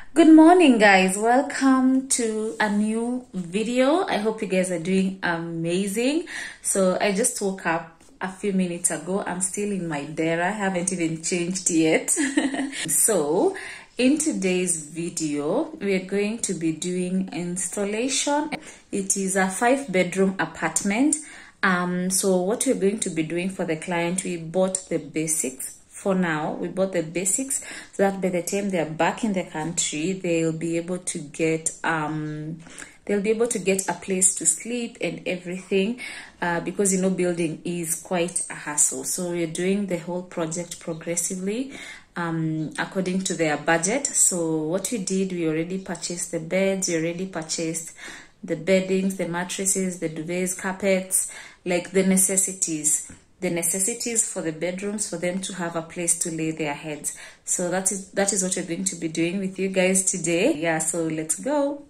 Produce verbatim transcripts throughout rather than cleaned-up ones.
Good morning, guys. Welcome to a new video. I hope you guys are doing amazing. So I just woke up a few minutes ago. I'm still in my dera. I haven't even changed yet. So in today's video, we are going to be doing installation. It is a five bedroom apartment. Um, so what we're going to be doing for the client, we bought the basics. For now, we bought the basics so that by the time they're back in the country, they'll be able to get um they'll be able to get a place to sleep and everything, uh, because you know building is quite a hassle. So we're doing the whole project progressively um according to their budget. So what we did, we already purchased the beds, we already purchased the beddings, the mattresses, the duvets, carpets, like the necessities. The necessities for the bedrooms, for them to have a place to lay their heads. So that is that is what we're going to be doing with you guys today. Yeah, so let's go.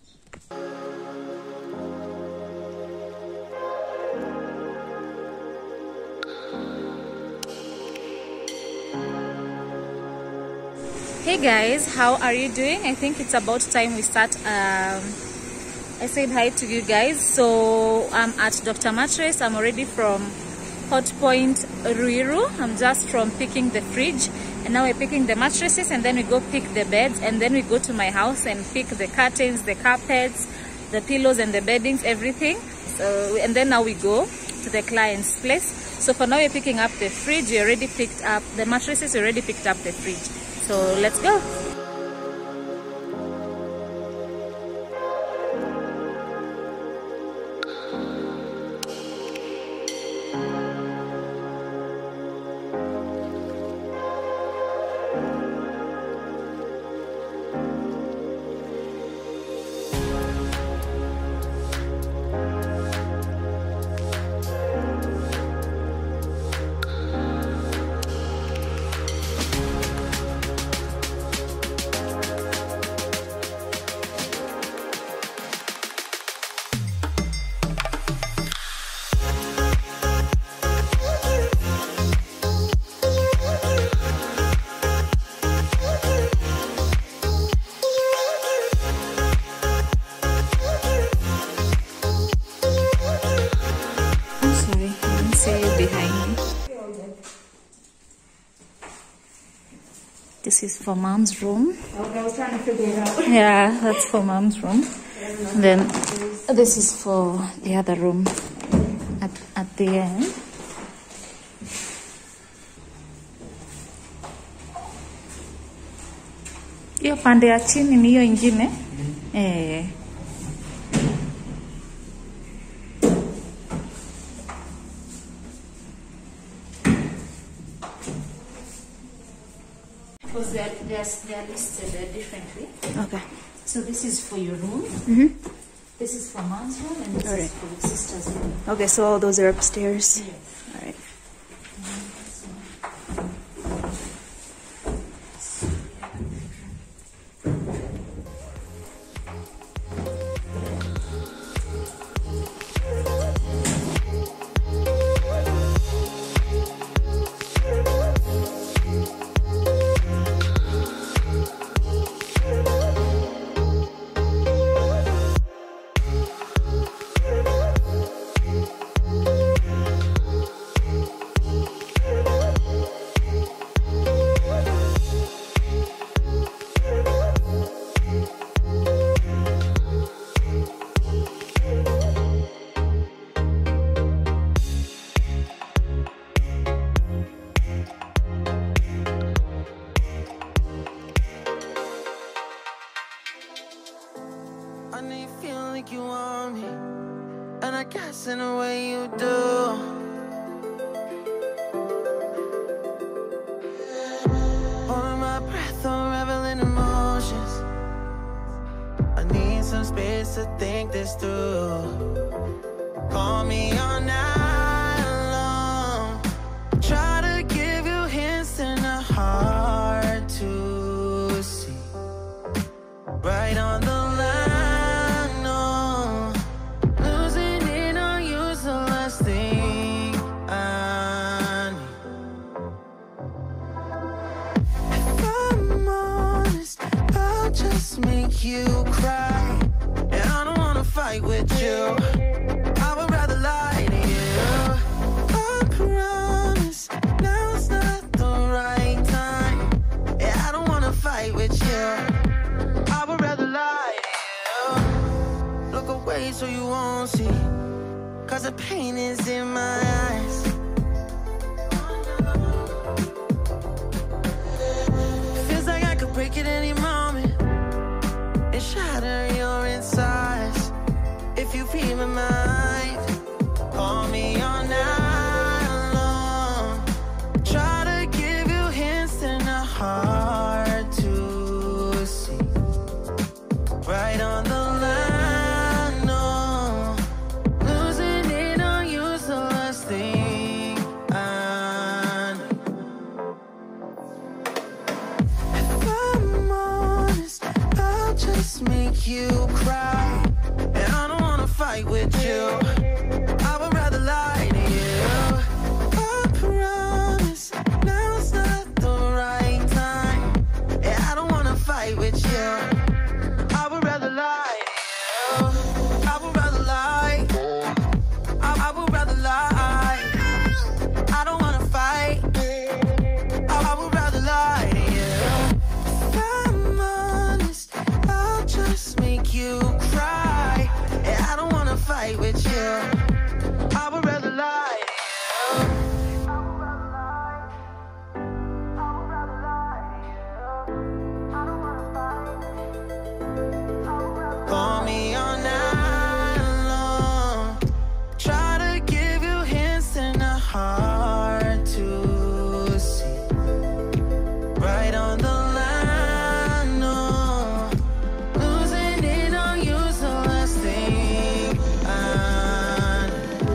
Hey guys, how are you doing? I think it's about time we start. um I said hi to you guys. So I'm at Doctor Mattress. I'm already from Hot Point Ruiru. I'm just from picking the fridge, and now we're picking the mattresses, and then we go pick the beds, and then we go to my house and pick the curtains, the carpets, the pillows and the beddings, everything. So and then now we go to the client's place. So for now we're picking up the fridge. We already picked up the mattresses, we already picked up the fridge. So let's go. This is for mom's room. Okay, I was trying to figure it out. Yeah, that's for mom's room. And then this is for the other room at, at the end. Hiyo pande ya chini ni hiyo ingine. Eh. Because they are, they, are, they are listed uh, differently. Okay. So this is for your room. Mm-hmm. This is for mom's room, and this all right. is for your sister's room. Okay, so all those are upstairs. Yes. All right. I know you feel like you want me, and I guess in a way you do. Holding my breath, unraveling emotions. I need some space to think this through. Call me all night long. Try to give you hints and a hard to see. Right on the line, no. Losing it on you's the last thing I need. If I'm honest, how just make you cry. And I don't wanna fight with you. I would rather lie to you. I promise now's not the right time. Yeah, I don't wanna fight with you. I would rather lie to you. Look away so you won't see, cause the pain is in my eyes. Feels like I could break at any moment and shatter your insides. If you read my mind, call me all night long. Try to give you hints that are hard to see. Right on the line, no. Losing it on you's the last thing I know. If I'm honest, I'll just make you cry. And I don't wanna fight with you. I would rather lie to you. I promise now's not the right time. Yeah, I don't wanna fight with you. I would rather lie to you. I would rather lie. I, I would rather lie. I don't wanna fight. I, I would rather lie to you. If I'm honest, I'll just make you cry. Yeah, I don't wanna fight with you. I would rather lie to you. Call me all night long. Try to give you hints that are hard to see. Right on the line, no. Losing it on you's the last thing I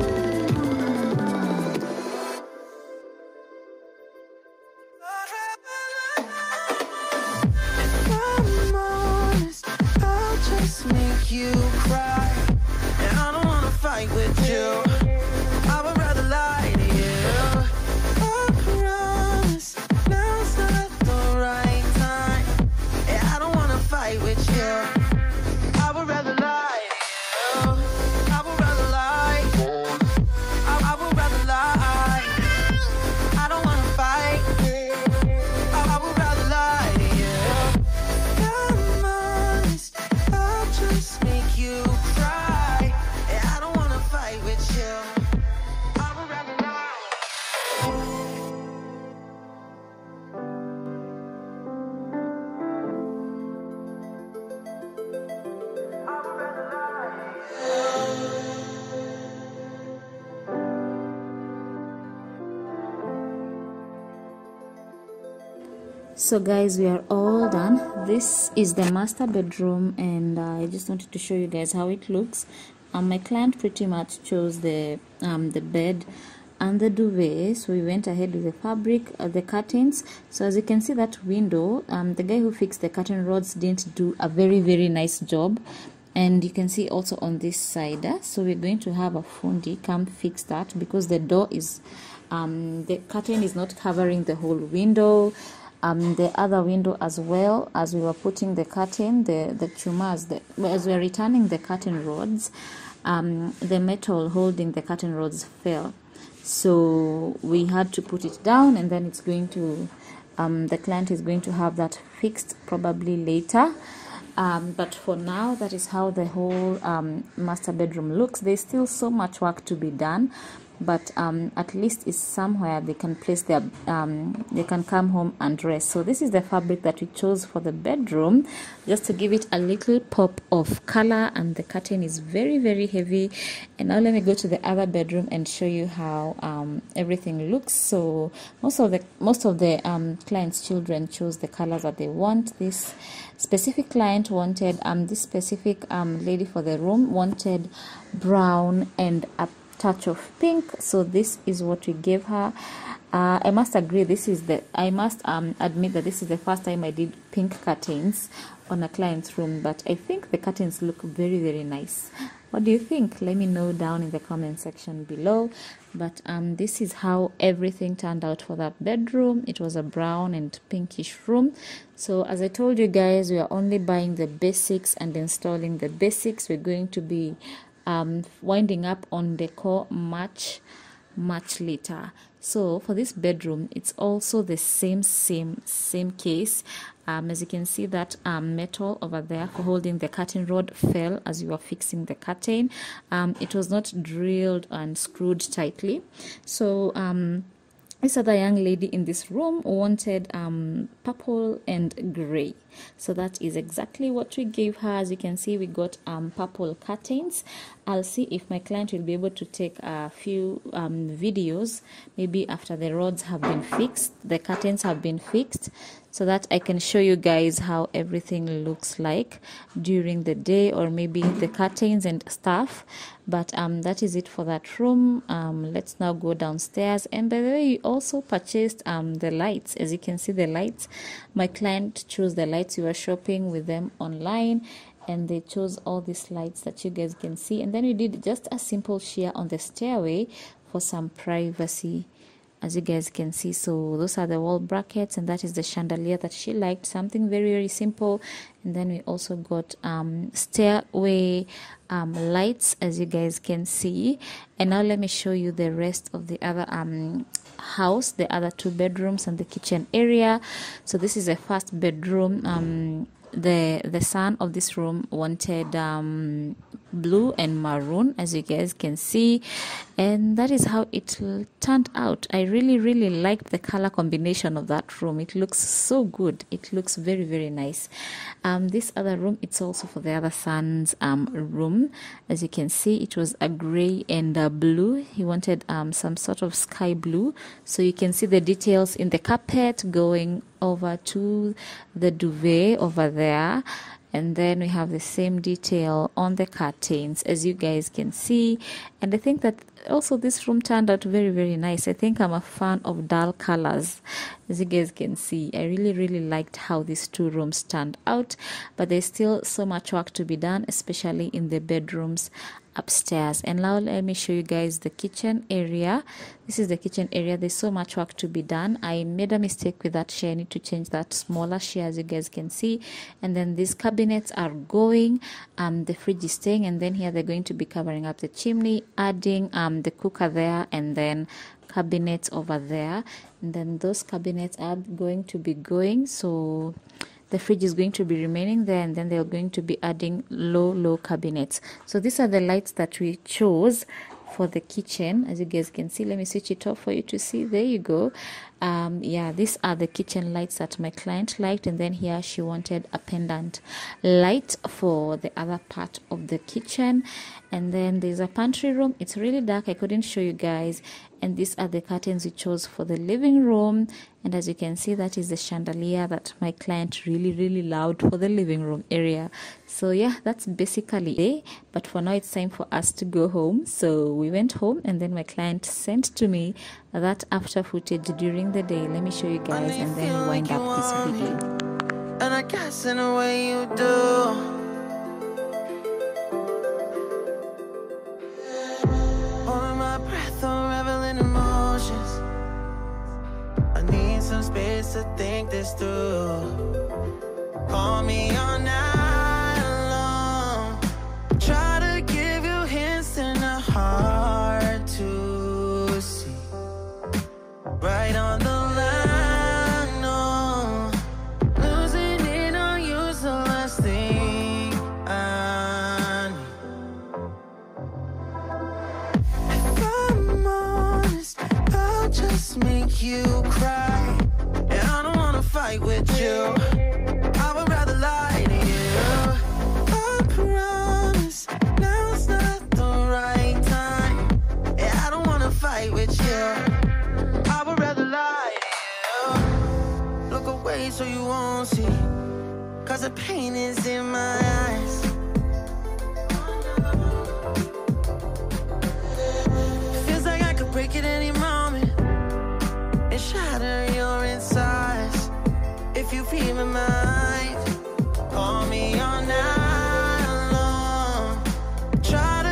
If I'm honest, I'll just make you cry. And I don't wanna fight with you. I would rather lie to you. I promise now's not the right time. Yeah, I don't wanna fight with you. I would rather lie to you. I would rather lie. I, I would rather lie. I don't wanna fight. I, I would rather lie to you. I'm honest, I'll just make you cry. Yeah, I don't wanna fight with you. I would rather lie. I would rather lie. So guys, we are all done. This is the master bedroom, and uh, I just wanted to show you guys how it looks. Um, my client pretty much chose the um, the bed and the duvet, so we went ahead with the fabric, uh, the curtains. So as you can see, that window, um, the guy who fixed the curtain rods didn't do a very very nice job. And you can see also on this side, uh, so we're going to have a fundi come fix that, because the door is um, the curtain is not covering the whole window. Um, the other window as well, as we were putting the curtain, the the chumas, the, as we were returning the curtain rods, um, the metal holding the curtain rods fell, so we had to put it down, and then it's going to um, the client is going to have that fixed probably later. Um, but for now, that is how the whole um, master bedroom looks. There's still so much work to be done, but um, at least it's somewhere they can place their um, they can come home and rest. So this is the fabric that we chose for the bedroom, just to give it a little pop of color, and the curtain is very very heavy. And now let me go to the other bedroom and show you how um, everything looks. So most of the most of the um, clients' children chose the colors that they want. This specific client wanted um this specific um lady for the room wanted brown and a touch of pink, so this is what we gave her. uh, I must agree, this is the I must um admit that this is the first time I did pink curtains on a client's room, but I think the curtains look very very nice. What do you think? Let me know down in the comment section below. But um this is how everything turned out for that bedroom. It was a brown and pinkish room. So as I told you guys, we are only buying the basics and installing the basics. We're going to be um winding up on decor much much later. So for this bedroom, it's also the same same same case. Um, as you can see, that um, metal over there for holding the curtain rod fell as you were fixing the curtain. Um, it was not drilled and screwed tightly. So um, this other young lady in this room wanted um, purple and gray. So that is exactly what we gave her. As you can see, we got um, purple curtains. I'll see if my client will be able to take a few um, videos, maybe after the rods have been fixed, the curtains have been fixed, so that I can show you guys how everything looks like during the day, or maybe the curtains and stuff. But um, that is it for that room. Um, let's now go downstairs. And by the way, we also purchased um, the lights. As you can see, the lights, my client chose the lights. We were shopping with them online, and they chose all these lights that you guys can see. And then we did just a simple sheer on the stairway for some privacy, as you guys can see. So those are the wall brackets, and that is the chandelier that she liked, something very very simple. And then we also got um stairway um lights, as you guys can see. And now let me show you the rest of the other um house, the other two bedrooms and the kitchen area. So this is the first bedroom. um the the son of this room wanted um blue and maroon, as you guys can see, and that is how it turned out. I really really liked the color combination of that room. It looks so good. It looks very very nice. Um this other room, it's also for the other son's um room. As you can see, it was a gray and a blue. He wanted um some sort of sky blue, so you can see the details in the carpet going over to the duvet over there. And then we have the same detail on the curtains, as you guys can see. And I think that also this room turned out very very nice. I think I'm a fan of dull colors, as you guys can see. I really really liked how these two rooms turned out, but there's still so much work to be done, especially in the bedrooms upstairs. And now let me show you guys the kitchen area. This is the kitchen area. There's so much work to be done. I made a mistake with that chair. I need to change that smaller chair, as you guys can see. And then these cabinets are going, um the fridge is staying, and then here they're going to be covering up the chimney, adding um the cooker there, and then cabinets over there. And then those cabinets are going to be going, so the fridge is going to be remaining there, and then they're going to be adding low low cabinets. So these are the lights that we chose for the kitchen, as you guys can see. Let me switch it off for you to see. There you go. Um yeah, these are the kitchen lights that my client liked. And then here she wanted a pendant light for the other part of the kitchen. And then there's a pantry room. It's really dark, I couldn't show you guys. And these are the curtains we chose for the living room. And as you can see, that is the chandelier that my client really really loved for the living room area. So yeah, that's basically it. But for now, it's time for us to go home. So we went home, and then my client sent to me that after footage during the day. Let me show you guys, and then we wind up this video. And I guess in a way you do. Holding my breath, unraveling emotions. I need some space to think this through. Call me all night long. Try to give you hints and a hard to see. Right on the line, no. Losing it on you's the last thing I need. If I'm honest, I'll just make you cry. And I don't wanna fight with you. I would rather lie to you. I promise now's not the right time. Yeah, I don't wanna fight with you. I would rather lie to you. Look away so you won't see, cause the pain is in my eyes. Feels like I could break it any moment and shatter your insides. If you feel my mind, call me all night long. Try to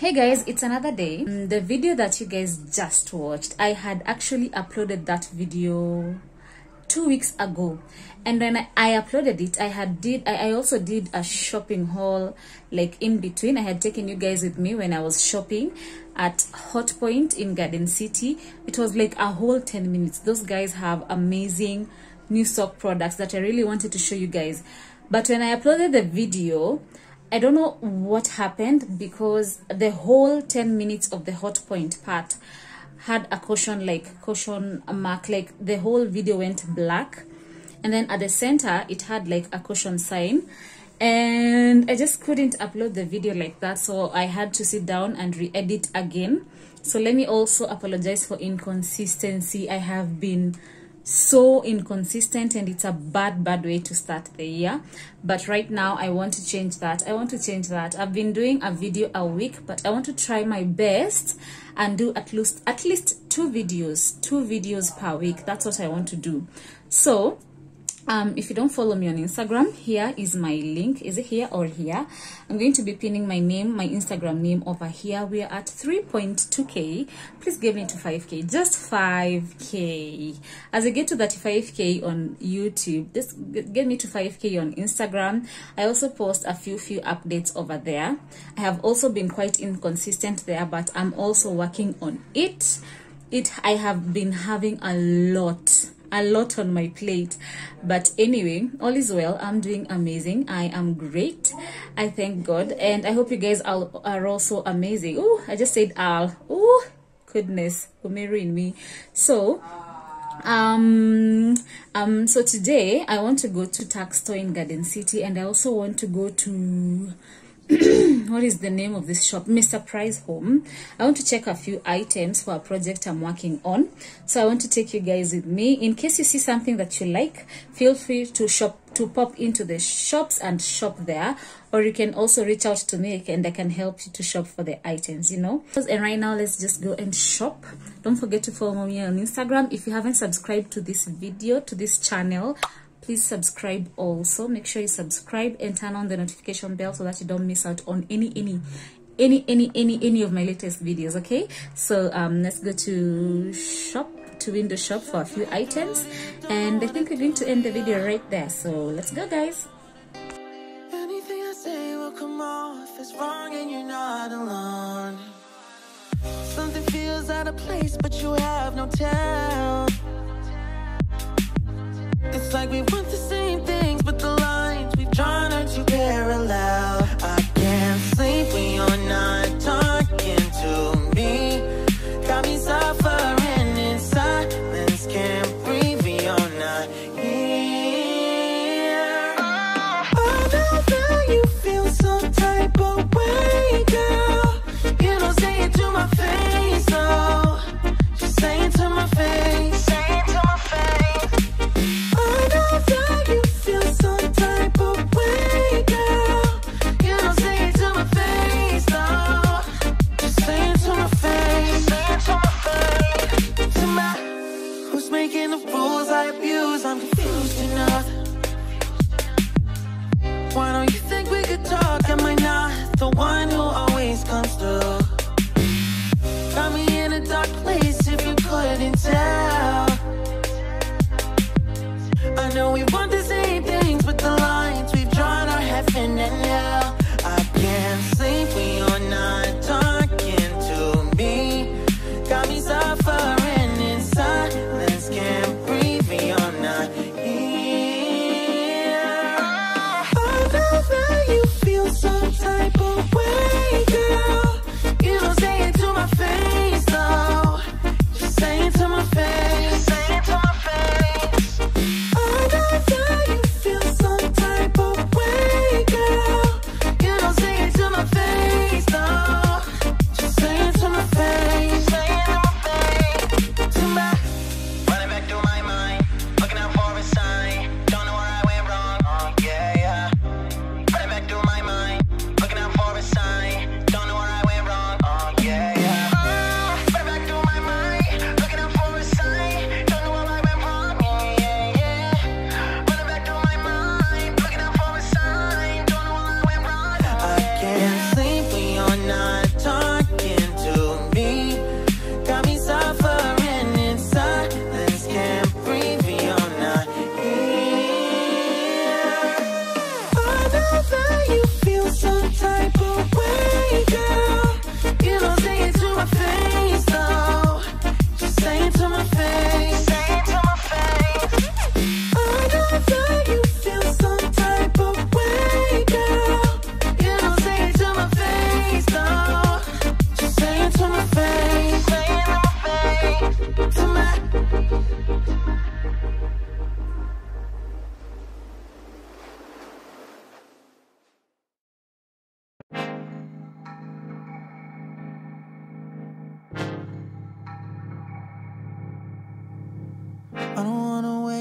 Hey guys, it's another day. The video that you guys just watched, I had actually uploaded that video two weeks ago, and when I, I uploaded it, I had did I, I also did a shopping haul, like in between. I had taken you guys with me when I was shopping at Hot Point in Garden City. It was like a whole ten minutes. Those guys have amazing new stock products that I really wanted to show you guys, but when I uploaded the video, I don't know what happened, because the whole ten minutes of the Hot Point part had a caution, like caution mark, like the whole video went black, and then at the center it had like a caution sign, and I just couldn't upload the video like that, so I had to sit down and re-edit again. So let me also apologize for inconsistency. I have been so inconsistent, and it's a bad bad way to start the year, but right now I want to change that. I want to change that. I've been doing a video a week, but I want to try my best and do at least at least two videos two videos per week. That's what I want to do. So um if you don't follow me on Instagram, here is my link. Is it here or here? I'm going to be pinning my name, my Instagram name over here. We are at three point two K. Please give me to five K, just five K. As I get to thirty-five K on YouTube, just get me to five K on Instagram. I also post a few few updates over there. I have also been quite inconsistent there, but I'm also working on it. It I have been having a lot a lot on my plate, but anyway, all is well. I'm doing amazing. I am great. I thank God, and I hope you guys are, are also amazing. Oh, I just said Al. Oh goodness, Umeru in me. So um um so today I want to go to Tacc store in Garden City, and I also want to go to what is the name of this shop? Mister Price Home. I want to check a few items for a project I'm working on, so I want to take you guys with me. In case you see something that you like, feel free to shop to pop into the shops and shop there, or you can also reach out to me and I can help you to shop for the items, you know. And right now, let's just go and shop. Don't forget to follow me on Instagram. If you haven't subscribed to this video, to this channel, please subscribe also. Make sure you subscribe and turn on the notification bell so that you don't miss out on any any any any any any of my latest videos. Okay, so um let's go to shop to window shop for a few items, and I think we're going to end the video right there. So let's go, guys. Anything I say will come off as wrong, and you're not alone. Something feels out of place, but you have no tell. It's like we want the same things, but the lines we've drawn are too parallel. I can't sleep when you're not talking to me. Got me suffering in silence, can't breathe when you're not here. I know that you feel some type of way, girl. You don't say it to my face, so just say it to my face. Say it to my face. That you feel some type of way, girl. You don't say it to my face, no. Just say it to my face. Say it to my face. To my, who's making the rules I abuse? I'm confused enough. Why don't you think we could talk? Am I not the one who always comes through? Got me in a dark place if you couldn't tell. I know we want the same things, but the lines we've drawn are heaven and hell. I can't sleep when you're not talking to me. Got me suffering in silence, can't breathe when you're not here. I know that you feel some type of way.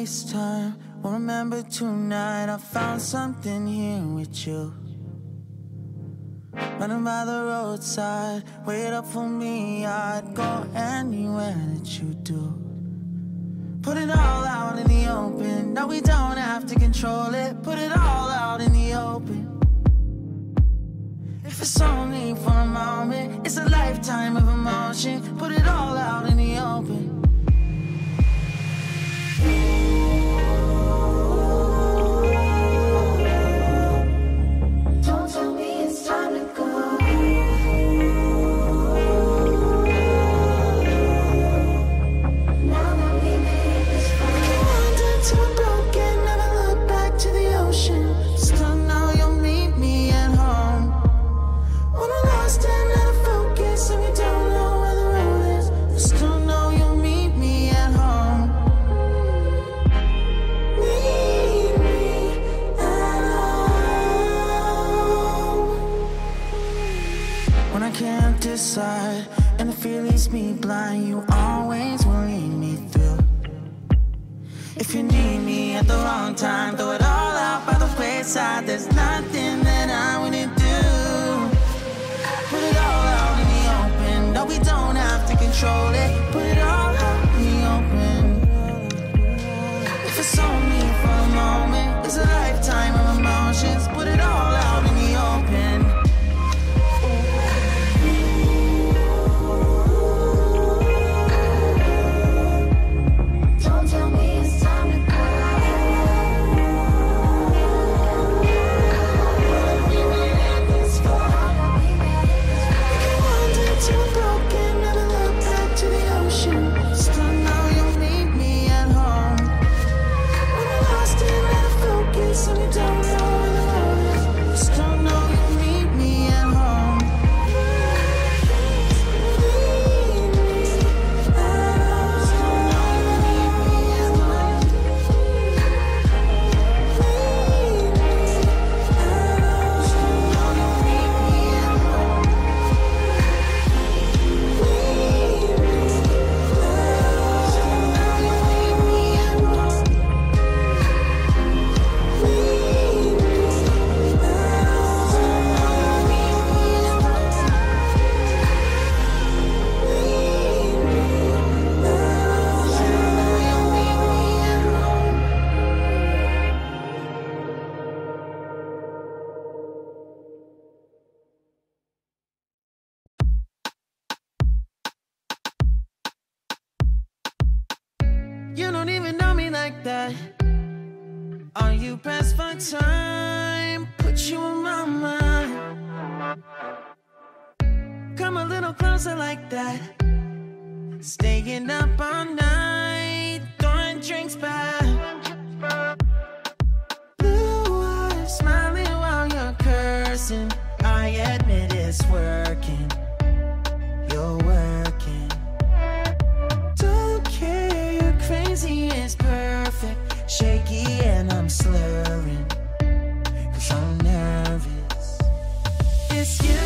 waste time. Won't remember tonight. I found something here with you. Running by the roadside, wait up for me. I'd go anywhere that you do. Put it all out in the open. No, we don't have to control it. Put it all out in the open. If it's only for a moment, it's a lifetime of emotion. Put it all out in the open. Don't tell me it's time to go. Now that we made this far, wandered to a broken, never look back to the ocean. Still know you'll meet me at home. When we're lost and out of focus and we don't know where the road is, I still know you'll meet me at home. Meet me at home. When I can't decide and the fear leaves me blind, you always will lead me through. If you need me at the wrong time, throw it all out by the wayside. There's nothing that I wouldn't do. Put it all out in the open. No, we don't have to control it. Put it all out in the open. If it's only for a moment, it's a lifetime of emotions. Put it all out in the open. Don't tell me it's time to go. We made it this far. Wandered to a broken, never look back to the ocean. Still know you'll meet me at home. When we're lost and out of focus and we don't know where the road is, still know you'll meet me at home. Meet me at home. Still know you'll meet me at home. Meet me at home. Still know you'll meet me at home. You don't even know me like that. Are you pressed for time? Put you in my mind. Come a little closer like that. Staying up all night, throwing drinks back. Blue eyes smiling while you're cursing. I admit it's working. You're working. Don't care, you're crazy, it's perfect. Shaky and I'm slurring, 'cause I'm nervous. It's you.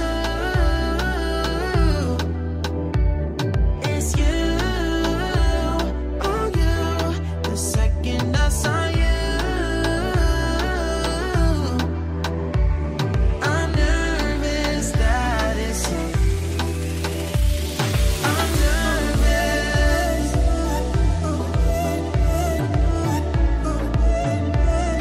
It's you. Oh, you. The second I saw you, I'm nervous that it's you. I'm nervous.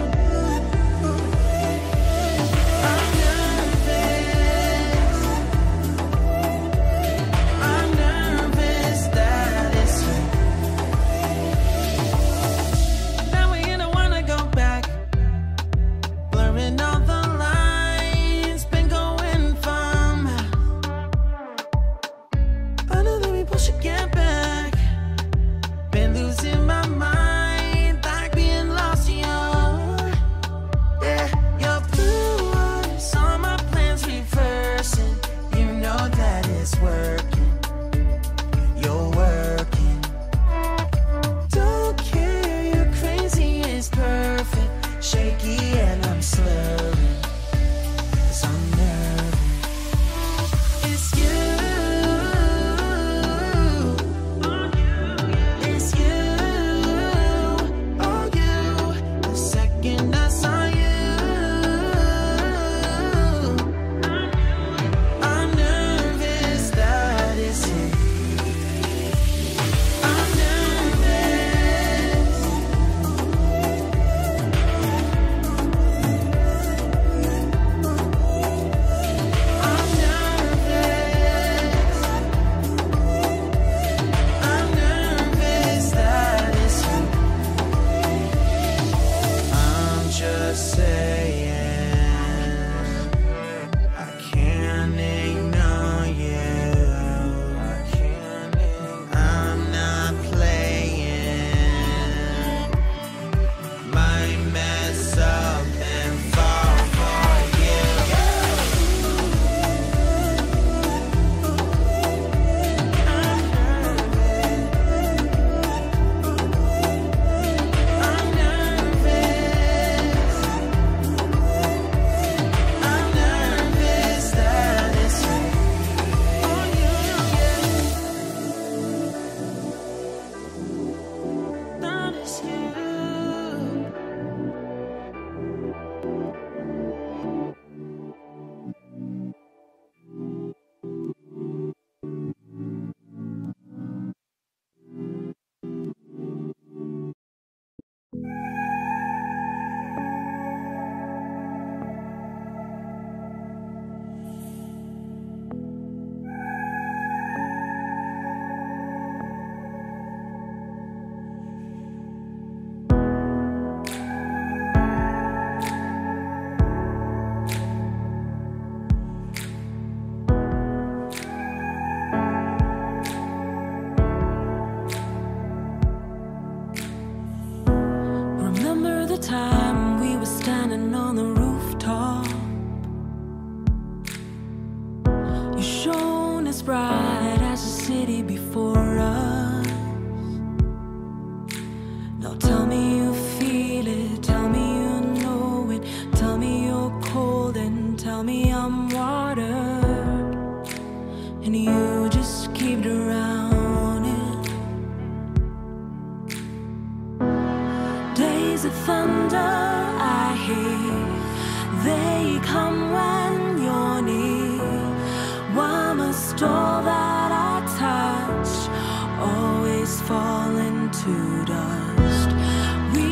Must all that I touch always fall into dust. We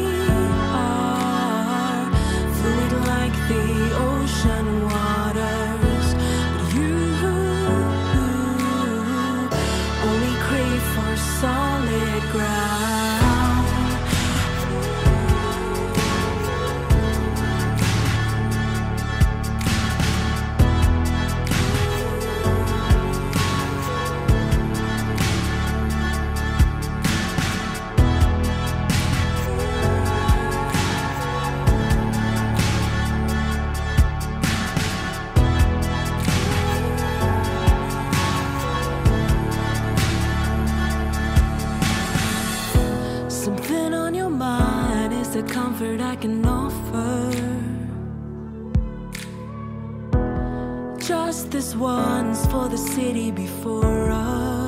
are fluid like the ocean waters, but you only crave for solid ground. Something on your mind is the comfort I can offer. Just this once for the city before us.